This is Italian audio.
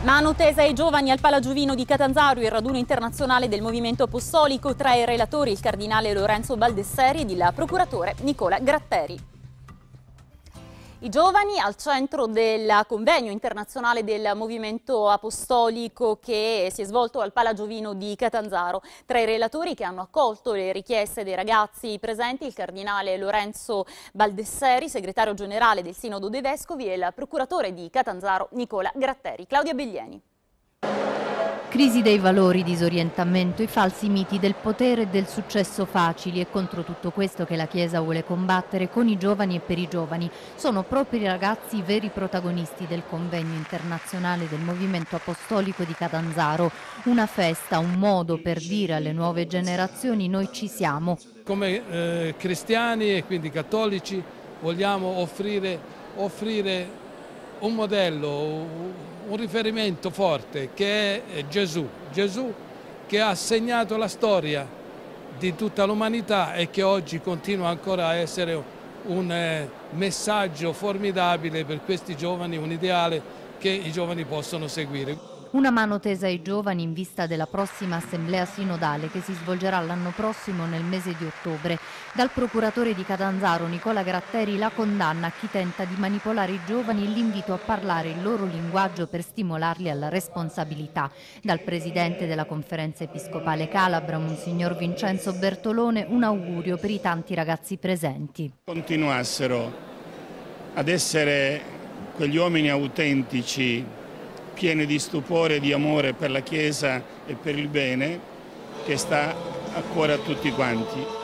Mano tesa ai giovani al Palagiuvino di Catanzaro, il raduno internazionale del movimento apostolico, tra i relatori il cardinale Lorenzo Baldesseri ed il procuratore Nicola Gratteri. I giovani al centro del convegno internazionale del movimento apostolico che si è svolto al Palagiuvino di Catanzaro. Tra i relatori che hanno accolto le richieste dei ragazzi presenti il cardinale Lorenzo Baldesseri, segretario generale del Sinodo dei Vescovi, e il procuratore di Catanzaro Nicola Gratteri. Claudia Bellieni. Crisi dei valori, disorientamento, i falsi miti del potere e del successo facili, e contro tutto questo che la Chiesa vuole combattere con i giovani e per i giovani. Sono proprio i ragazzi i veri protagonisti del convegno internazionale del movimento apostolico di Catanzaro. Una festa, un modo per dire alle nuove generazioni: noi ci siamo. Come cristiani e quindi cattolici vogliamo offrire un modello, un riferimento forte che è Gesù che ha segnato la storia di tutta l'umanità e che oggi continua ancora a essere un messaggio formidabile per questi giovani, un ideale che i giovani possono seguire. Una mano tesa ai giovani in vista della prossima assemblea sinodale che si svolgerà l'anno prossimo nel mese di ottobre. Dal procuratore di Catanzaro Nicola Gratteri la condanna a chi tenta di manipolare i giovani e l'invito a parlare il loro linguaggio per stimolarli alla responsabilità. Dal presidente della Conferenza Episcopale Calabra, Monsignor Vincenzo Bertolone, un augurio per i tanti ragazzi presenti. Continuassero ad essere quegli uomini autentici, pieni di stupore e di amore per la Chiesa e per il bene che sta a cuore a tutti quanti.